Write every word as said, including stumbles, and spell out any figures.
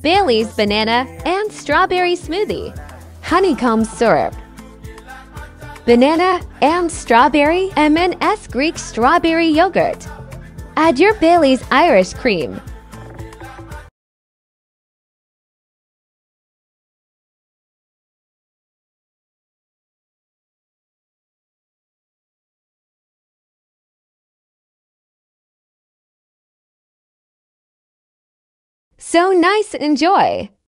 Bailey's banana and strawberry smoothie. Honeycomb syrup. Banana and strawberry M and S Greek strawberry yogurt. Add your Bailey's Irish cream. So nice, enjoy!